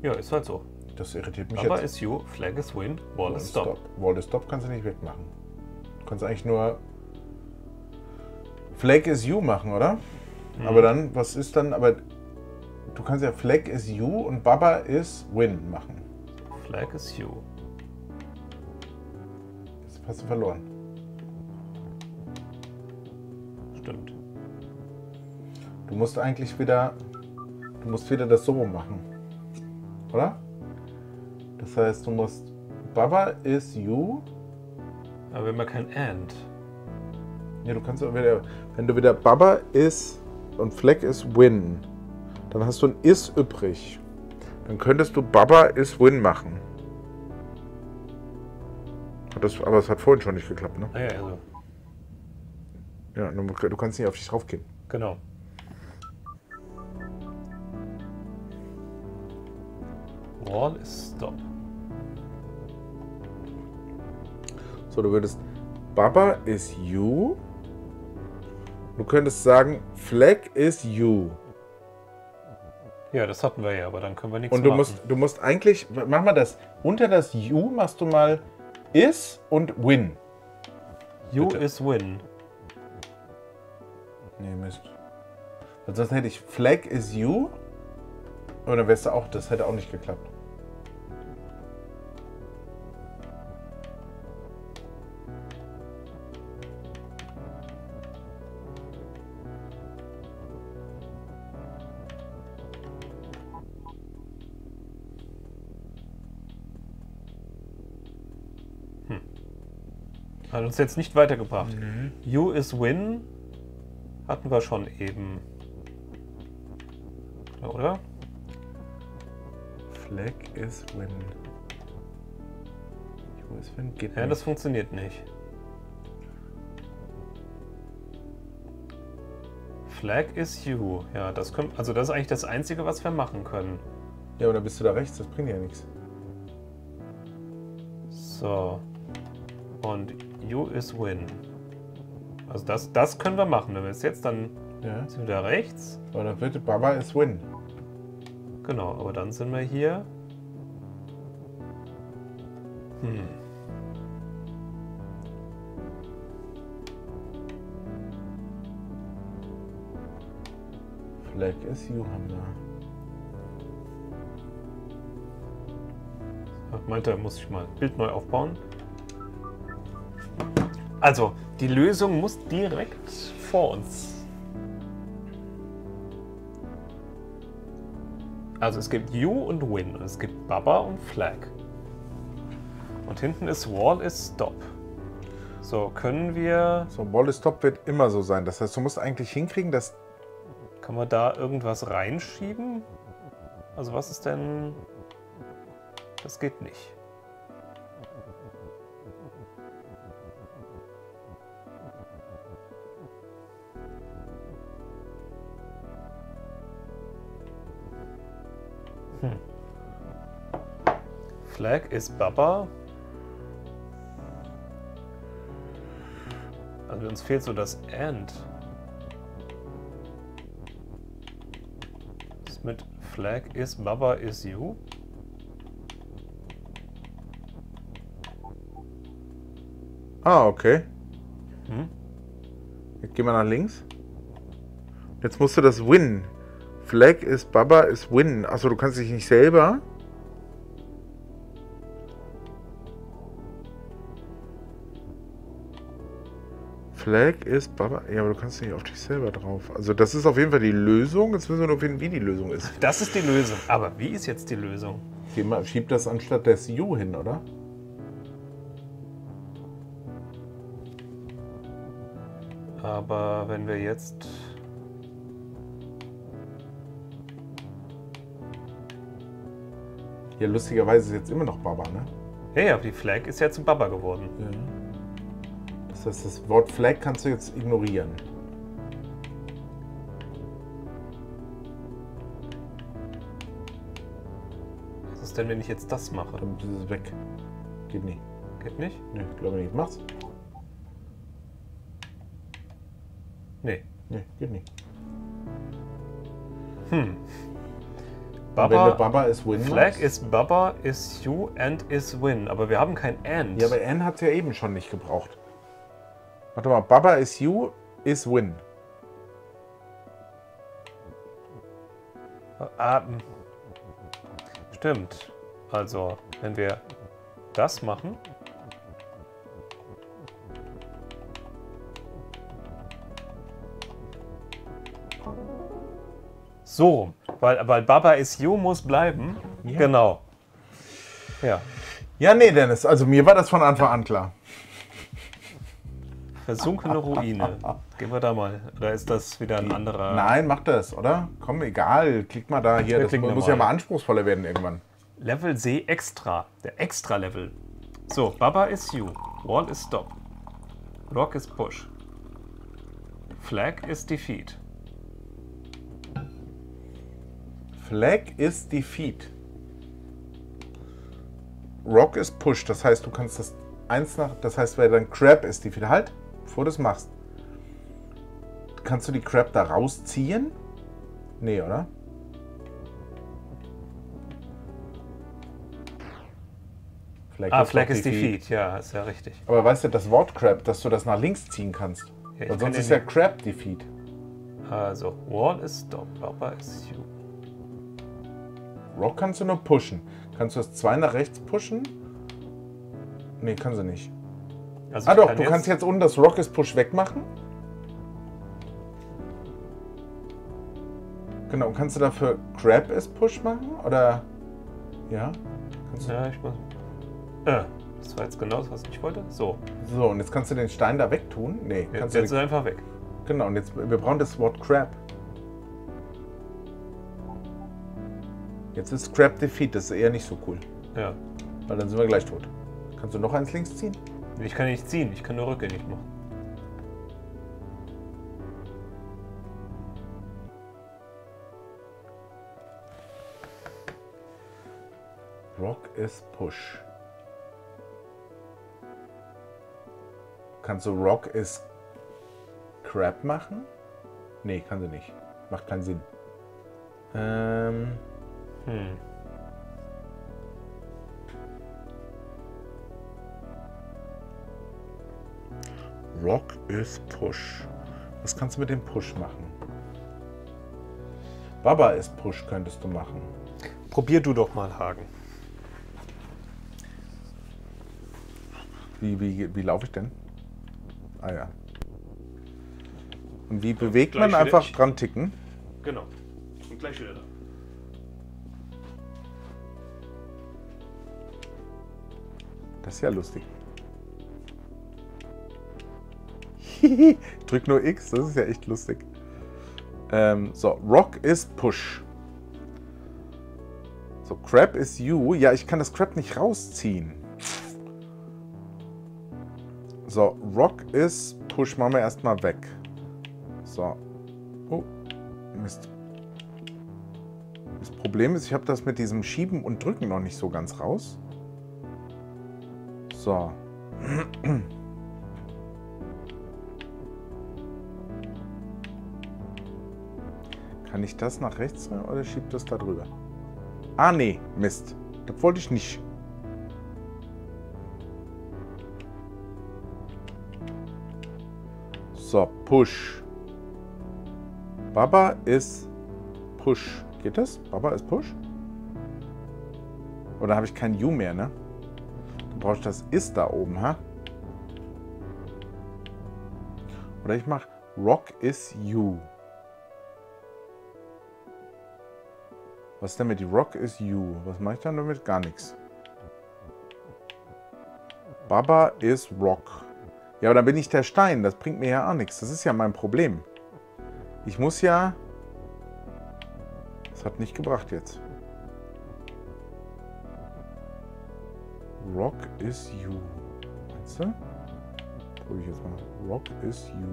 Ja, ist halt so. Das irritiert mich Aber jetzt. is you, flag is win, wall is stop. Wall is stop kannst du nicht wegmachen. Du kannst eigentlich nur Flag is you machen, oder? Aber dann, was ist dann, aber du kannst ja Flag is you und Baba is win machen. Flag is you. Jetzt hast du verloren. Stimmt. Du musst eigentlich wieder, das so machen. Oder? Das heißt, du musst Baba is you. Aber wir haben ja kein and. Ja, du kannst auch wieder, wenn du wieder Baba is und Flag is win, dann hast du ein is übrig. Dann könntest du Baba is win machen. Aber es hat vorhin schon nicht geklappt, ne? Ah ja, also. Ja, du kannst nicht auf dich draufgehen. Genau. Wall is stop. So, du würdest Baba is you. Du könntest sagen Flag is you. Ja, das hatten wir ja, aber dann können wir nichts Und machen. du musst eigentlich, mach mal das, unter das you machst du mal is und win. You Bitte. is win. Nee, Mist. Weil sonst hätte ich Flag is you. Und dann wärst du auch, das hätte auch nicht geklappt. Hat uns jetzt nicht weitergebracht. You is win hatten wir schon eben. Oder? Flag is win. You is win geht Ja, nicht. das funktioniert nicht. Flag is you. Ja, das können, also das ist eigentlich das Einzige, was wir machen können. Ja, aber dann bist du da rechts, das bringt ja nichts. So. Und you is win. Also das können wir machen. Wenn wir jetzt dann Ja. sind wir da rechts. Aber dann wird Baba is win. Genau, aber dann sind wir hier. Flag is you haben wir. Meinte, muss ich mal Bild neu aufbauen. Also, die Lösung muss direkt vor uns. Also es gibt You und Win und es gibt Baba und Flag. Und hinten ist Wall is Stop. So, können wir... So, Wall is stop wird immer so sein. Das heißt, du musst eigentlich hinkriegen, dass... Kann man da irgendwas reinschieben? Also was ist denn... Das geht nicht. Flag ist Baba. Also uns fehlt so das And. Das mit Flag is Baba is you. Ah, okay. Jetzt gehen wir nach links. Jetzt musst du das Win. Flag is Baba is Win. Achso, du kannst dich nicht selber... Flag ist Baba. Ja, aber du kannst nicht auf dich selber drauf. Also das ist auf jeden Fall die Lösung. Jetzt müssen wir nur finden, wie die Lösung ist. Das ist die Lösung. Aber wie ist jetzt die Lösung? Schieb das anstatt des You hin, oder? Aber wenn wir jetzt... Ja, lustigerweise ist jetzt immer noch Baba, ne? Ja, die Flag ist ja zu Baba geworden. Ja. Das heißt, das Wort Flag kannst du jetzt ignorieren. Was ist denn, wenn ich jetzt das mache? Dann ist es weg. Geht nicht. Geht nicht? Ne, glaube nicht. Mach's. Nee. Ne, geht nicht. Und wenn du Baba is Win Flag machst? ist Baba, is you and is win. Aber wir haben kein and. Ja, aber N hat es ja eben schon nicht gebraucht. Warte mal, Baba is you, is Win. Stimmt. Also, wenn wir das machen. So, weil Baba is you muss bleiben. Ja. Genau. Ja. Ja, nee, Dennis, also mir war das von Anfang an klar. Versunkene Ruine. Gehen wir da mal. Oder ist das wieder ein anderer? Nein, mach das, oder? Komm, egal. Klick mal da hier. Wir Das klicken muss mal. ja mal anspruchsvoller werden irgendwann. Level See Extra. Der Extra-Level. So, Baba is you. Wall is stop. Rock is push. Flag is defeat. Flag is defeat. Rock is push. Das heißt, du kannst das eins nach. Das heißt, weil dann Crab ist defeat. Halt, bevor du das machst. Kannst du die Crab da rausziehen? Nee, oder? Flag is defeat. Ja, ist ja richtig. Aber weißt du, das Wort Crab, dass du das nach links ziehen kannst. Ja, Weil sonst ist ja Crab defeat. Also, Wall is stop. Baba is you. Rock kannst du nur pushen. Kannst du das 2 nach rechts pushen? Nee, kann sie nicht. Also Ah ich doch, du kannst jetzt unten das Rock is Push wegmachen. Genau, und kannst du dafür Crab is Push machen? Oder? Ja? Kannst du? Ja, ich muss. Das war jetzt genau das, was ich wollte. So, So, und jetzt kannst du den Stein da wegtun. Nee, kannst jetzt du. ist er einfach weg. Genau, und jetzt, wir brauchen das Wort Crab. Jetzt ist Crab Defeat, das ist eher nicht so cool. Ja. Weil dann sind wir gleich tot. Kannst du noch eins links ziehen? Ich kann nicht ziehen, ich kann nur rückgängig machen. Rock is Push. Kannst du Rock is Crab machen? Nee, kann sie nicht. Macht keinen Sinn. Rock is Push. Was kannst du mit dem Push machen? Baba is Push könntest du machen. Probier du doch mal, Hagen. Wie laufe ich denn? Ah ja. Und wie bewegt gleich man einfach wieder. dran ticken? Genau. Und gleich wieder da. Das ist ja lustig. Ich drück nur X, das ist ja echt lustig. So, Rock is Push. So, Crab is you. Ja, ich kann das Crab nicht rausziehen. So, Rock is Push machen wir erstmal weg. So. Oh, Mist. Das Problem ist, ich habe das mit diesem Schieben und Drücken noch nicht so ganz raus. So. Kann ich das nach rechts oder schiebt das da drüber? Ah, nee, Mist. Das wollte ich nicht. So, Push. Baba ist Push. Geht das? Baba ist Push? Oder habe ich kein U mehr, ne? Du brauchst das Ist da oben, ha? Oder ich mache Rock is you. Was ist denn mit Rock is you? Was mache ich dann damit? Gar nichts. Baba is Rock. Ja, aber dann bin ich der Stein. Das bringt mir ja auch nichts. Das ist ja mein Problem. Ich muss ja... Das hat nicht gebracht jetzt. Rock is you. Meinst du? Probier ich jetzt mal. Rock is you.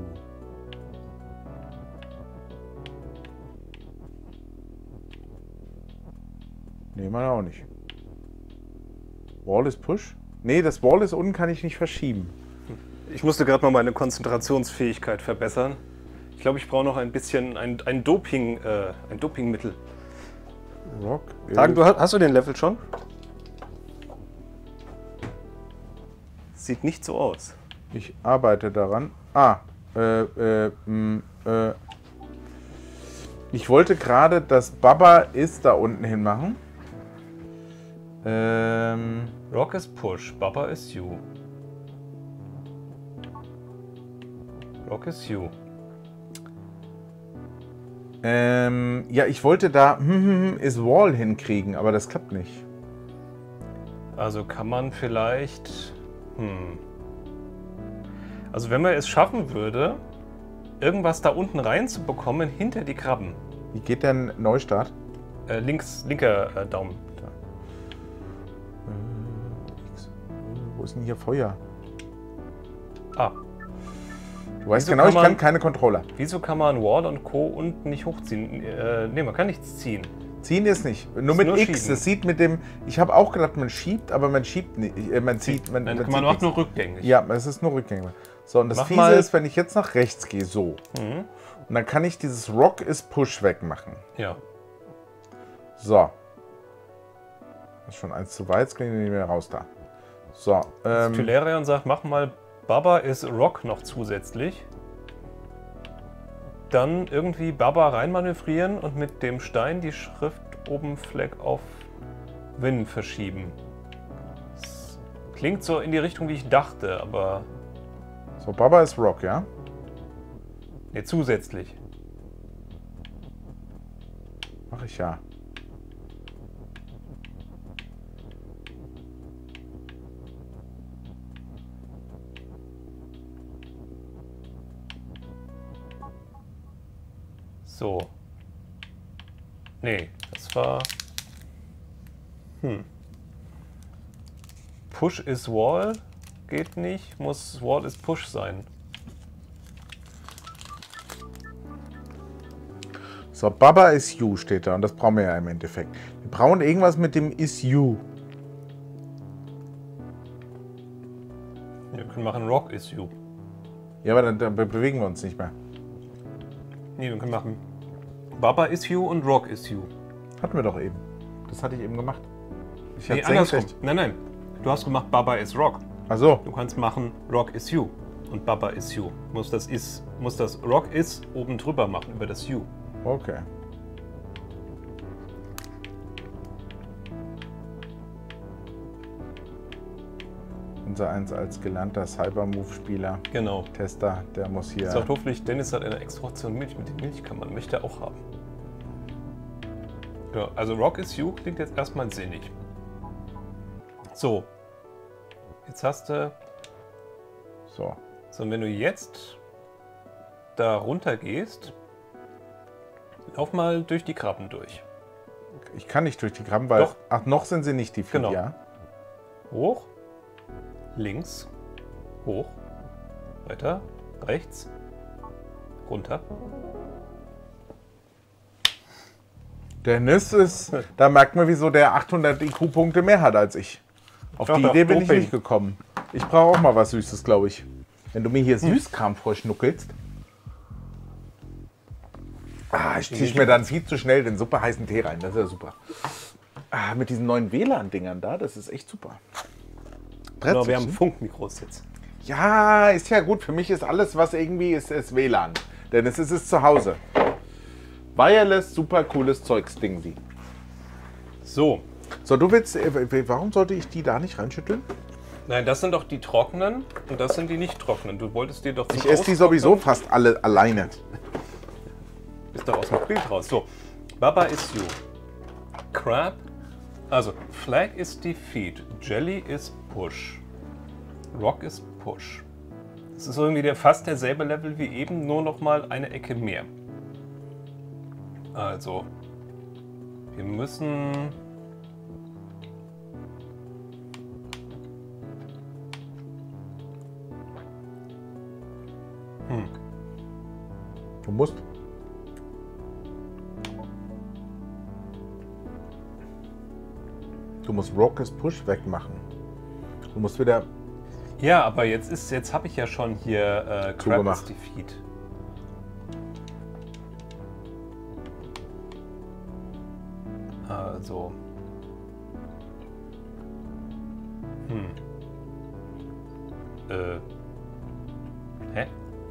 Nee, meine auch nicht. Wall is Push? Nee, das Wall is unten kann ich nicht verschieben. Ich musste gerade mal meine Konzentrationsfähigkeit verbessern. Ich glaube, ich brauche noch ein bisschen ein Dopingmittel. Rock Hagen, hast du den Level schon? Sieht nicht so aus. Ich arbeite daran. Ich wollte gerade das Baba ist da unten hin machen. Rock is push, Baba is you. Rock is you. Ja, ich wollte da ist Wall hinkriegen, aber das klappt nicht. Also kann man vielleicht... Also wenn man es schaffen würde, irgendwas da unten reinzubekommen hinter die Krabben. Wie geht denn Neustart? Linker Daumen. Da. Wo ist denn hier Feuer? Ah. Du weißt Wieso genau, ich kann kann man- keine Controller. Wieso kann man Wall und Co. unten nicht hochziehen? Ne, man kann nichts ziehen. Ziehen ist nicht. Nur Ist mit nur X. schieben. Das sieht mit dem. Ich habe auch gedacht, man schiebt, aber man schiebt nicht. Man zieht. Dann man kann zieht man auch nichts. nur rückgängig. Ja, es ist nur rückgängig. So, und das Mach Fiese mal- ist, wenn ich jetzt nach rechts gehe, so. Und dann kann ich dieses Rock is Push wegmachen. Ja. So. Das ist schon eins zu weit, jetzt kriegen wir nicht mehr raus da. So. Tylerion sagt, mach mal Baba is Rock noch zusätzlich. Dann irgendwie Baba reinmanövrieren und mit dem Stein die Schrift oben Fleck auf Win verschieben. Das klingt so in die Richtung, wie ich dachte, aber So, Baba ist Rock, ja? ne, zusätzlich. Mach ich ja. So. Nee, das war... Push is Wall geht nicht, muss Wall is Push sein. So, Baba is you steht da und das brauchen wir ja im Endeffekt. Wir brauchen irgendwas mit dem is you. Wir können machen Rock is you. Ja, aber dann bewegen wir uns nicht mehr. Nee, wir können machen Baba is you und Rock is you. Hatten wir doch eben. Das hatte ich eben gemacht. Ich Nee, hatte andersrum. senkrecht. Nein. Du hast gemacht Baba is Rock. Ach so. Du kannst machen Rock is you und Baba is you. Muss das Rock is oben drüber machen über das you. Okay. Unser eins als gelernter Cybermove-Spieler, Genau. Tester, der muss hier. Sagt hoffentlich, Dennis hat eine extra Portion Milch mit den Milchkammern. Möchte er auch haben. Ja, also Rock is you klingt jetzt erstmal sinnig. So. Jetzt hast du. So. So, und wenn du jetzt da runter gehst, lauf mal durch die Krabben durch. Ich kann nicht durch die Krabben, weil. Doch. Ach, noch sind sie nicht die vier, Genau. ja? Hoch, links, hoch, weiter, rechts, runter. Dennis ist. Da merkt man, wieso der 800 IQ-Punkte mehr hat als ich. Auf die Ja, Idee bin ich Doping. nicht gekommen. Ich brauche auch mal was Süßes, glaube ich. Wenn du mir hier Süßkram vorschnuckelst. Ich tische mir dann viel zu schnell den super heißen Tee rein. Das ist ja super. Mit diesen neuen WLAN-Dingern da, das ist echt super. Genau, wir haben Brettchen? Funkmikros jetzt. Ja, ist ja gut. Für mich ist alles, was irgendwie ist WLAN. Denn es ist zu Hause. Wireless, super cooles Zeugs, Ding sie. So, So, du willst. Warum sollte ich die da nicht reinschütteln? nein, das sind doch die trockenen und das sind die nicht trockenen. Du wolltest dir doch zum Ich esse die Austrocknen- sowieso fast alle alleine. Bist doch aus dem Bild raus. So, Baba is you. Crab, also Flag is defeat. Jelly is push. Rock is push. Das ist irgendwie fast derselbe Level wie eben, nur noch mal eine Ecke mehr. Also, wir müssen... Du musst. Du musst Rock's Push wegmachen. Du musst wieder. Ja, aber jetzt habe ich ja schon hier Crab Zugemacht. is defeat. Also. Hä?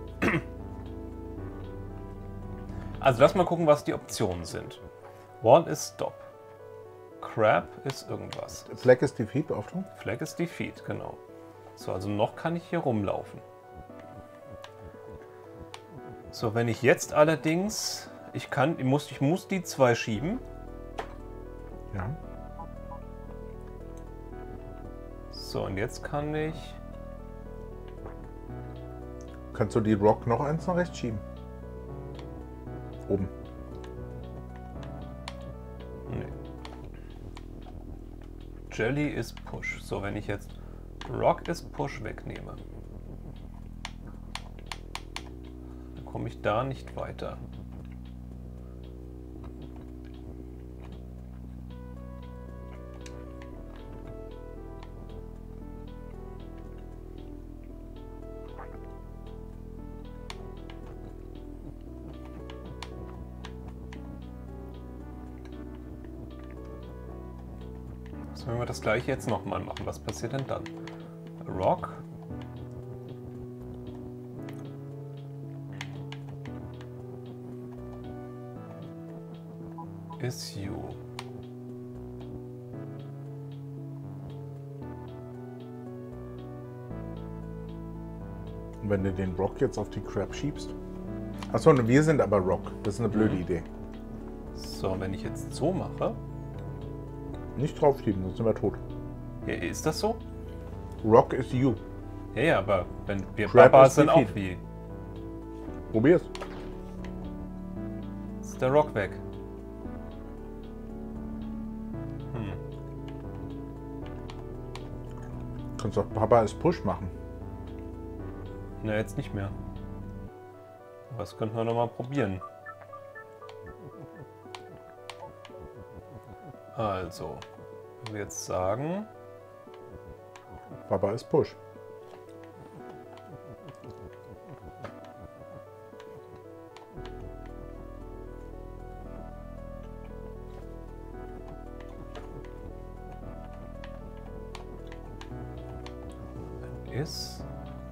Also lass mal gucken, was die Optionen sind. Wall ist Stop. Crab ist irgendwas. Flag ist Defeat, Auftrag? Flag ist Defeat, genau. So, also noch kann ich hier rumlaufen. So, wenn ich jetzt allerdings... Ich muss die 2 schieben. Ja. So, und jetzt kann ich... Kannst du die Rock noch eins nach rechts schieben? Oben. Nee. Jelly ist Push. So, wenn ich jetzt Rock ist Push wegnehme, dann komme ich da nicht weiter. So, wenn wir das gleiche jetzt nochmal machen, was passiert denn dann? Rock. Is you. Und wenn du den Rock jetzt auf die Crab schiebst? Achso, wir sind aber Rock. Das ist eine blöde Idee. So, wenn ich jetzt so mache. Nicht draufschieben, sonst sind wir tot. Ja, ist das so? Rock is you. Ja, ja, aber wenn wir Crab Baba is sind auch defeat. wie. Probier's. Ist der Rock weg? Kannst doch Papa ist Push machen. Na, jetzt nicht mehr. Was könnten wir noch mal probieren? Also, wenn wir jetzt sagen, Papa ist Push. ist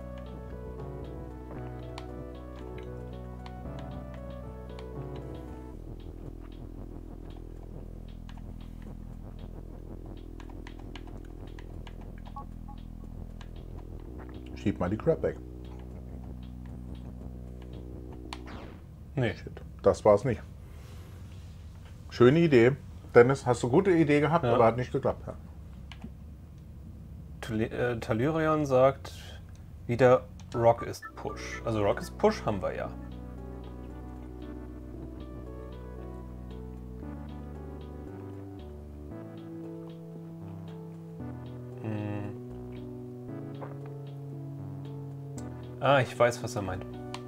Schieb mal die Crab weg. nee. Shit. Das war's nicht. Schöne Idee. Dennis, hast du gute Idee gehabt, Ja. aber hat nicht geklappt. Ja. Talurion sagt wieder Rock ist Push. Also Rock ist Push haben wir ja. Ah, ich weiß, was er meint.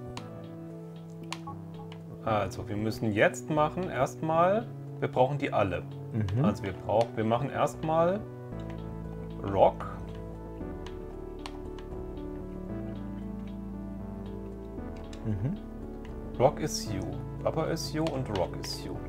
Also, wir müssen jetzt machen, erstmal, wir brauchen die alle. Also wir machen erstmal Rock. Rock is you. Papa is you und Rock is you.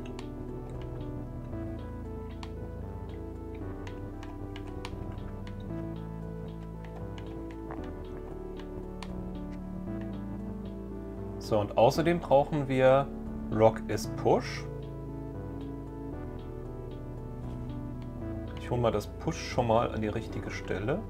So, und außerdem brauchen wir Rock is Push. Ich hole mal das Push schon mal an die richtige Stelle.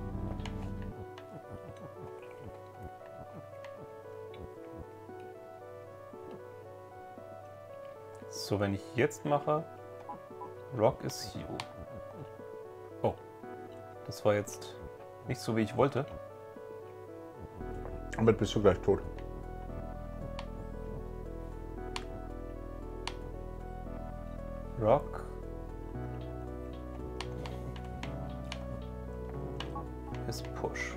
So, wenn ich jetzt mache, Rock is you. Oh, das war jetzt nicht so, wie ich wollte. Damit bist du gleich tot. Rock is Push.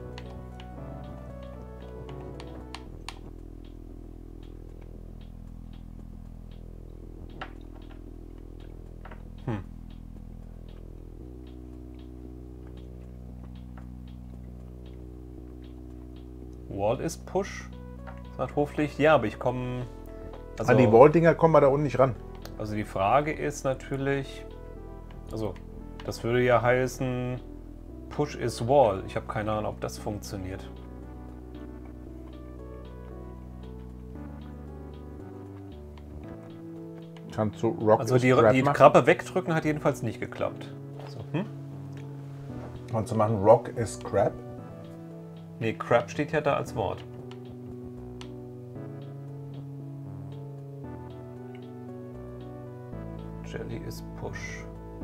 Wall is Push. Sagt Hoflicht, ja, aber ich komme. Also, An die Wall-Dinger kommen wir da unten nicht ran. Also die Frage ist natürlich, also das würde ja heißen, Push is Wall. Ich habe keine Ahnung, ob das funktioniert. Kannst du Rock Also is die Crab machen? Krabbe wegdrücken hat jedenfalls nicht geklappt. So, Kannst du machen Rock is Crab? Nee, Crab steht ja da als Wort. Jelly is Push.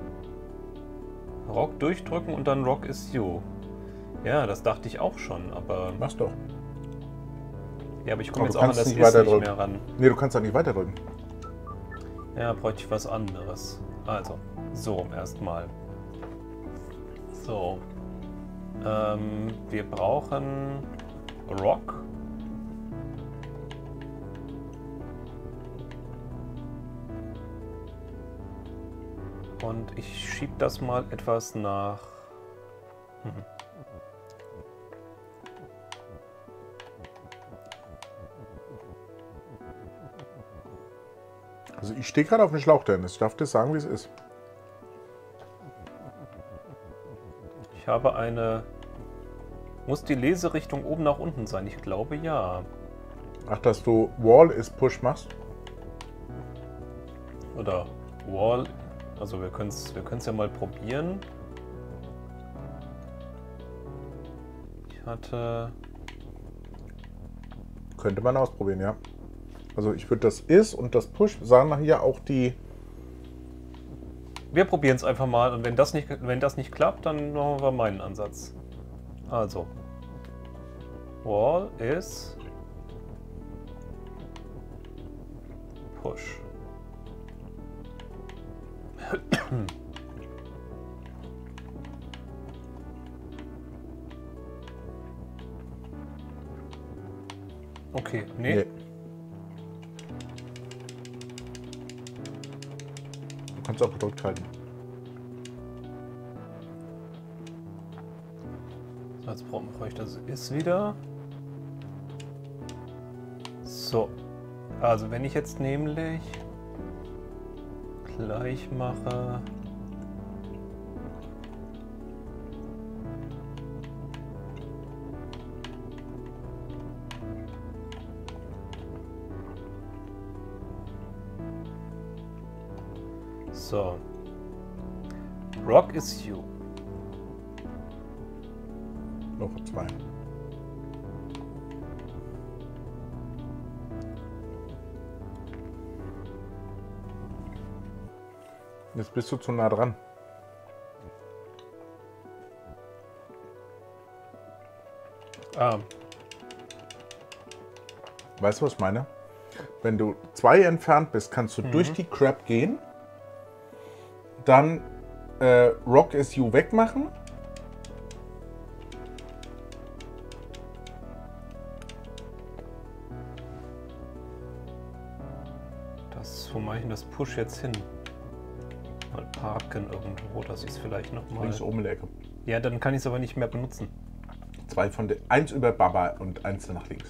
Rock durchdrücken und dann Rock is You. Ja, das dachte ich auch schon, aber... Mach's doch. Ja, aber ich komme Aber jetzt du auch an kannst das nicht Is weiter nicht drücken. mehr ran. Nee, du kannst da nicht weiterdrücken. Ja, bräuchte ich was anderes. Also, so erstmal. So. Wir brauchen Rock. Und ich schiebe das mal etwas nach... Also ich stehe gerade auf dem Schlauch, Dennis. Ich darf dir sagen, wie es ist. Ich habe eine... Muss die Leserichtung oben nach unten sein? Ich glaube ja. Ach, dass du Wall is Push machst? Oder Wall... Also wir können es ja mal probieren. Ich hatte... Könnte man ausprobieren, ja. Also ich würde das Is und das Push sagen nachher auch die... Wir probieren es einfach mal und wenn das nicht klappt, dann machen wir meinen Ansatz. Also. Wall is Push. Okay, nee. Nee. Du kannst auch gedrückt halten. So, jetzt brauche ich das Is wieder. So. Also wenn ich jetzt nämlich gleich mache. So. Rock is you. Noch zwei. Jetzt bist du zu nah dran. Ah, Weißt du, was ich meine? Wenn du 2 entfernt bist, kannst du durch die Crab gehen, dann Rock is You wegmachen. wo mache ich denn das Push jetzt hin? Mal parken irgendwo, dass ich es vielleicht nochmal... Links oben in der Ecke. Ja, dann kann ich es aber nicht mehr benutzen. 2 von den... 1 über Baba und 1 nach links.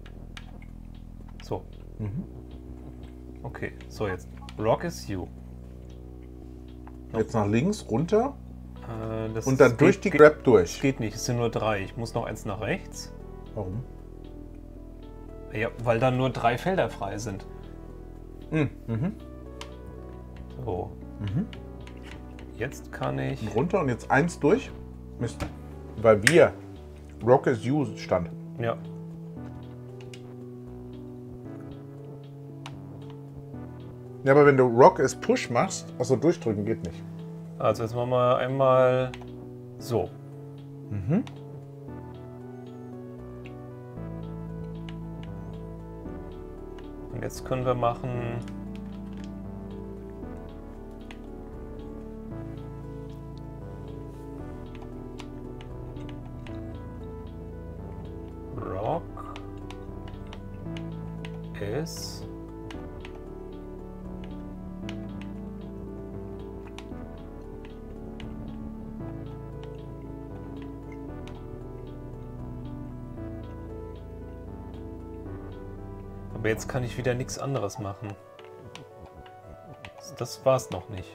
So. Okay, so jetzt. Rock is you. Jetzt nach links, runter Das und dann durch die Grab durch. Geht nicht, es sind nur 3. Ich muss noch eins nach rechts. Warum? Ja, weil dann nur 3 Felder frei sind. So. Jetzt kann ich... Runter und jetzt 1 durch. Mist. Weil wir Rock is You stand. Ja. Ja, aber wenn du Rock is Push machst, also durchdrücken geht nicht. Also jetzt machen wir einmal so. Und jetzt können wir machen... Rock is... Aber jetzt kann ich wieder nichts anderes machen. das war es noch nicht.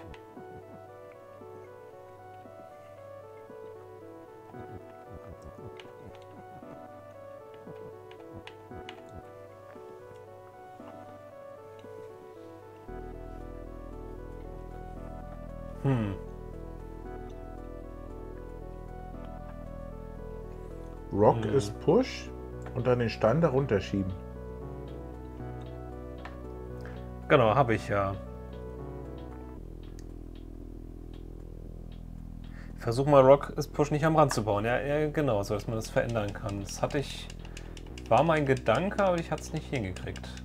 Rock ist Push und dann den Stein darunter schieben. Genau, habe ich ja. Versuch mal Rock ist Push nicht am Rand zu bauen. Ja, ja, genau, so dass man das verändern kann. Das hatte ich. War mein Gedanke, aber ich hatte es nicht hingekriegt.